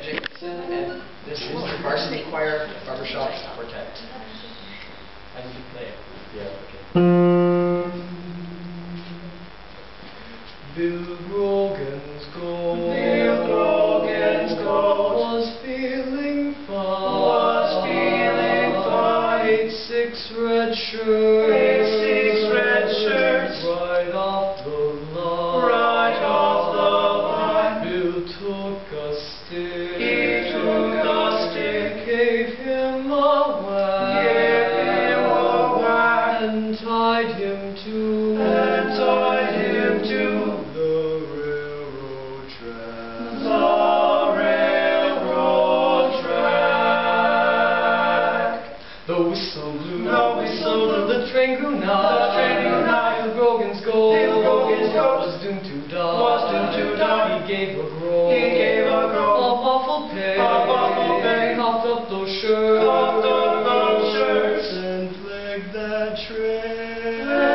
Jackson, and this is the Varsity Choir Barbershop Quartet. How did you play it? Yeah, okay. Bill Grogan's goal was feeling fine. 8-6 red shirts, right off the line. Bill took a stick, gave him a whack, and tied him to the railroad track. The whistle blew, the train grew nigh. Bill Grogan's goal was doomed to die. He gave a groan, a awful pain, coughed up those shirts, and plagued that train.